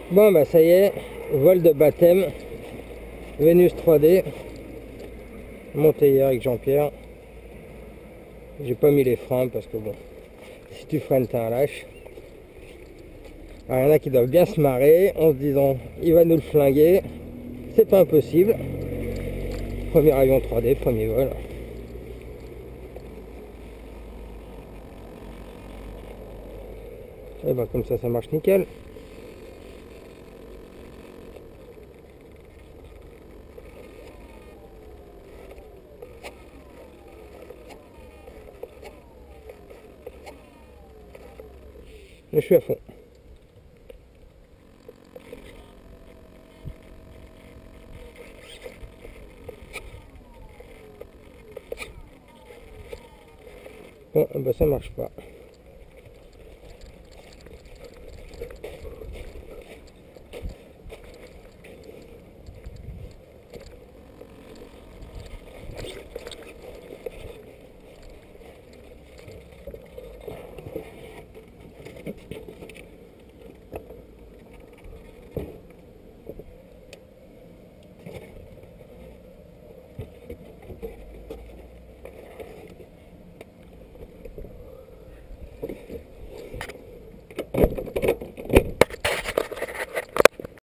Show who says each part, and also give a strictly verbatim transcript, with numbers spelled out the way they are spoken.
Speaker 1: Bon bah ça y est, vol de baptême, Vénus trois D, monté hier avec Jean-Pierre. J'ai pas mis les freins parce que bon, si tu freines t'es un lâche. Alors il y en a qui doivent bien se marrer en se disant il va nous le flinguer, c'est pas impossible. Premier avion trois D, premier vol. Et ben comme ça ça marche nickel. Je suis à fond. Bon, bah ça marche pas.